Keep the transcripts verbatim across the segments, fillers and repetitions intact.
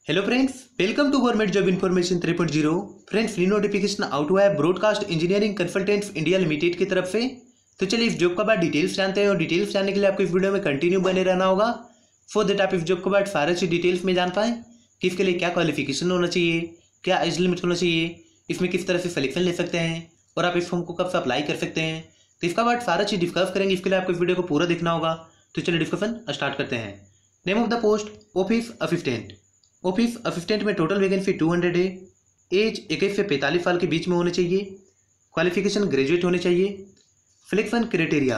Hello friends, welcome to government job information three point zero. Friends, free notification out हुआ है broadcast engineering consultants India limited की तरफ से। तो चलिए इस जॉब का बाद डिटेल्स जानते हैं और डिटेल्स जानने के लिए आपको इस वीडियो में कंटिन्यू बने रहना होगा। फॉर दैट आप इस जॉब के बाद सारे अच्छी डिटेल्स में जान पाएँ कि इसके लिए क्या क्वालिफिकेशन होना चाहिए, क्या एज लिमिट होना चाहिए, इसमें किस तरह से सिलेक्शन ले सकते हैं और आप इस फॉर्म को कब से अप्लाई कर सकते हैं। तो इसका बाद सारा चीज़ डिस्कस करेंगे। इसके लिए आपको इस वीडियो को पूरा देखना होगा। तो चलिए डिस्कशन स्टार्ट करते हैं। Name of the post office assistant. Office assistant में टोटल वैकेंसी टू हंड्रेड है। एज इक्कीस से पैंतालीस साल के बीच में होने चाहिए। क्वालिफिकेशन ग्रेजुएट होने चाहिए। Selection criteria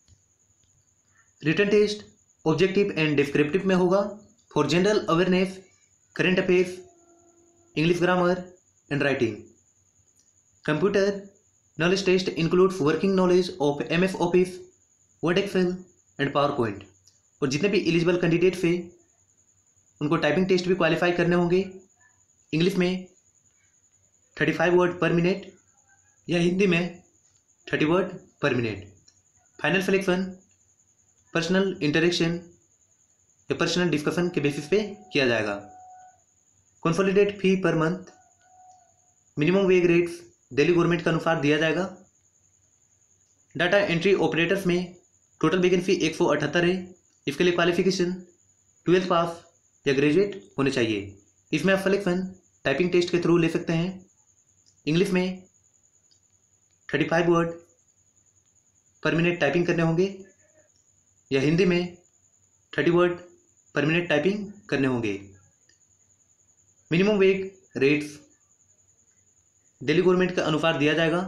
written test objective and descriptive में होगा। For general awareness, current affairs, English grammar and writing. Computer knowledge test includes working knowledge of M S Office, Word Excel and PowerPoint. और जितने भी eligible candidates हैं उनको typing test भी qualify करने होंगे। इंग्लिश में thirty five word per minute या हिंदी में thirty word per minute. Final selection personal interaction या पर्सनल डिस्कशन के बेसिस पे किया जाएगा। Consolidate fee per month, minimum wage rates Delhi government के अनुसार दिया जाएगा। डाटा एंट्री ऑपरेटर्स में टोटल वैकेंसी एक सौ अठहत्तर है। इसके लिए क्वालिफिकेशन ट्वेल्थ पास या ग्रेजुएट होने चाहिए। इसमें आप सिलेक्शन टाइपिंग टेस्ट के थ्रू ले सकते हैं। इंग्लिश में thirty five word per minute typing करने होंगे या हिंदी में thirty word per minute typing करने होंगे। Minimum wage rates Delhi government के अनुसार दिया जाएगा।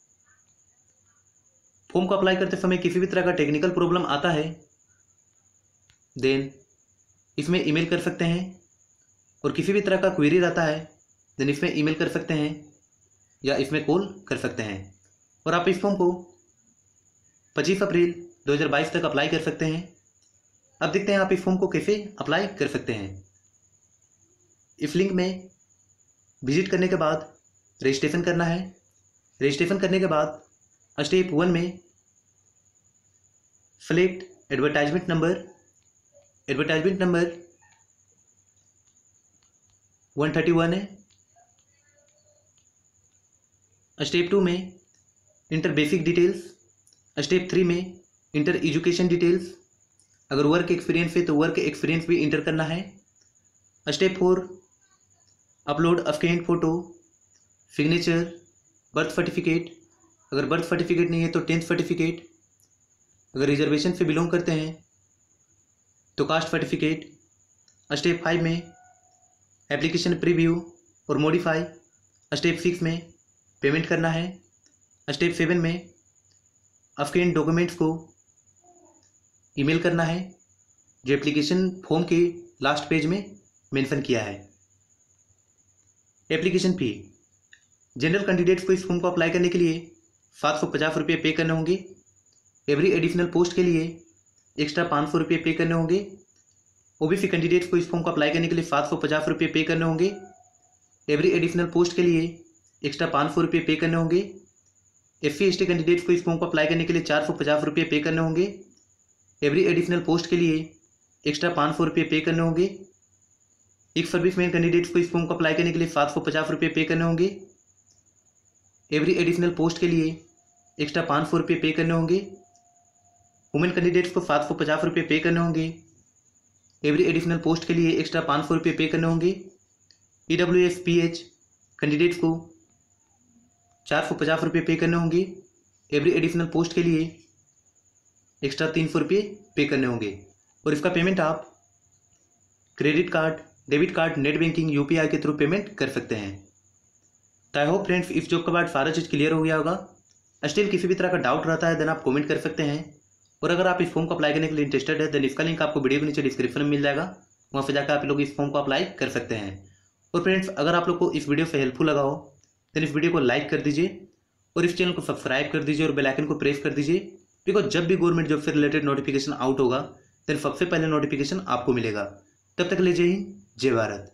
फॉर्म को अप्लाई करते समय किसी भी तरह का टेक्निकल प्रॉब्लम आता है देन इसमें ईमेल कर सकते हैं, और किसी भी तरह का क्वेरी रहता है देन इसमें ईमेल कर सकते हैं या इसमें कॉल कर सकते हैं। और आप इस फॉर्म को पच्चीस अप्रैल दो हज़ार बाईस तक अप्लाई कर सकते हैं। अब देखते हैं आप इस फॉर्म को कैसे अप्लाई कर सकते हैं। इस लिंक में विजिट करने के बाद रजिस्ट्रेशन करना है। रजिस्ट्रेशन करने के बाद स्टेप वन में select advertisement number. Advertisement number one thirty one है। स्टेप टू में enter basic details. Step three में इंटर एजुकेशन डिटेल्स। अगर वर्क एक्सपीरियंस है तो वर्क एक्सपीरियंस भी इंटर करना है। Step four upload scan photo, signature, birth certificate. अगर बर्थ सर्टिफिकेट नहीं है तो टेंथ सर्टिफिकेट। अगर रिजर्वेशन से बिलोंग करते हैं तो कास्ट सर्टिफिकेट। स्टेप फाइव में एप्लीकेशन प्रीव्यू और मॉडिफाई। स्टेप सिक्स में पेमेंट करना है। स्टेप सेवन में स्कैन डॉक्यूमेंट्स को ईमेल करना है जो एप्लीकेशन फॉर्म के लास्ट पेज में मेंशन किया है। एप्लीकेशन फी जनरल कैंडिडेट्स को इस फॉर्म को अप्लाई करने के लिए सात सौ पचास रुपये पे करने होंगे। एवरी एडिशनल पोस्ट के लिए एक्स्ट्रा पाँच सौ रुपये पे करने होंगे। ओबीसी कैंडिडेट्स को इस फॉर्म को अप्लाई करने के लिए सात सौ पचास रुपये पे करने होंगे। एवरी एडिशनल पोस्ट के लिए एक्स्ट्रा पाँच सौ रुपये पे करने होंगे। S C S T candidates को इस फॉर्म को अप्लाई करने के लिए चार सौ पचास रुपये पे करने होंगे। एवरी एडिशनल पोस्ट के लिए एक्स्ट्रा पाँच सौ रुपये पे करने होंगे। एक सर्विसमैन कैंडिडेट्स को इस फॉर्म को अप्लाई करने के लिए सात सौ पचास रुपये पे करने होंगे। एवरी एडिशनल पोस्ट के लिए एक्स्ट्रा पाँच सौ रुपये पे करने होंगे। वुमेन कैंडिडेट्स को सात सौ पचास रुपये पे करने होंगे। एवरी एडिशनल पोस्ट के लिए एक्स्ट्रा पाँच सौ रुपये पे करने होंगे। E W S P H candidates को चार सौ पचास रुपये पे करने होंगे। एवरी एडिशनल पोस्ट के लिए एक्स्ट्रा तीन सौ रुपये पे करने होंगे। और इसका पेमेंट आप credit card, debit card, net banking, U P I के थ्रू पेमेंट कर सकते हैं। तो आई होप फ्रेंड्स इस जॉब के बाद सारा चीज़ क्लियर हो गया होगा। स्टिल किसी भी तरह का डाउट रहता है देन आप कमेंट कर सकते हैं। और अगर आप इस फॉर्म को अप्लाई करने के लिए इंटरेस्टेड है देन इसका लिंक आपको वीडियो के नीचे डिस्क्रिप्शन में मिल जाएगा। वहाँ से जाकर आप लोग इस फॉर्म को अप्लाई कर सकते हैं। और फ्रेंड्स अगर आप लोग को इस वीडियो से हेल्पफुल लगा हो देन इस वीडियो को लाइक कर दीजिए और इस चैनल को सब्सक्राइब कर दीजिए और बेल आइकन को प्रेस कर दीजिए, बिकॉज जब भी गवर्नमेंट जॉब से रिलेटेड नोटिफिकेशन आउट होगा देन सबसे पहले नोटिफिकेशन आपको मिलेगा। तब तक ले जय हिंद, जय भारत।